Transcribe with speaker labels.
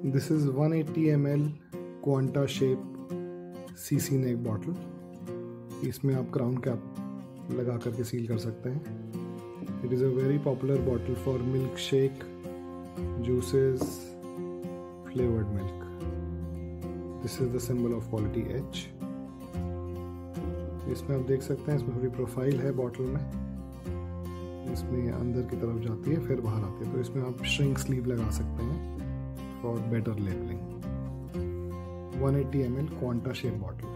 Speaker 1: This is 180 ml quanta shape CC neck bottle. इसमें आप crown cap लगा करके सील कर सकते हैं। It is a very popular bottle for milk shake, juices, flavoured milk. This is the symbol of quality H। इसमें आप देख सकते हैं, इसमें थोड़ी प्रोफाइल है बॉटल में, इसमें अंदर की तरफ जाती है फिर बाहर आती है, तो इसमें आप श्रिंक स्लीव लगा सकते हैं for better labelling. 180 ml quanta shape bottle.